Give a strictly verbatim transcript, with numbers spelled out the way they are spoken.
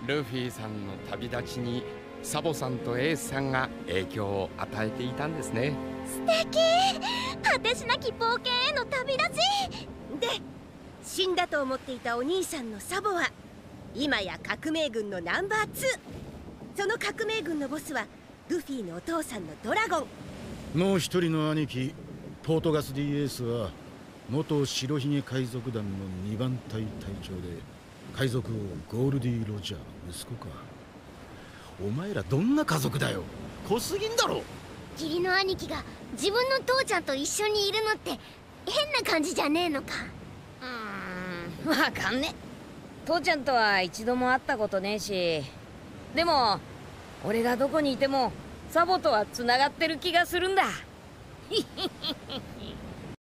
ルフィさんの旅立ちにサボさんとエースさんが影響を与えていたんですね。 素敵。果てしなき冒険への旅立ちで、死んだと思っていたお兄さんのサボは今や革命軍のナンバーツー。その革命軍のボスはルフィのお父さんのドラゴン。 もう一人の兄貴ポートガス ディーエースは元白ひげ海賊団のにばん隊隊長で海賊王ゴールディ・ロジャーの息子か。お前らどんな家族だよ。濃すぎんだろ。 義理の兄貴が自分の父ちゃんと一緒にいるのって変な感じじゃねえのか。 うーん、わかんね。父ちゃんとは一度も会ったことねえし、でも俺がどこにいてもサボとはつながってる気がするんだ。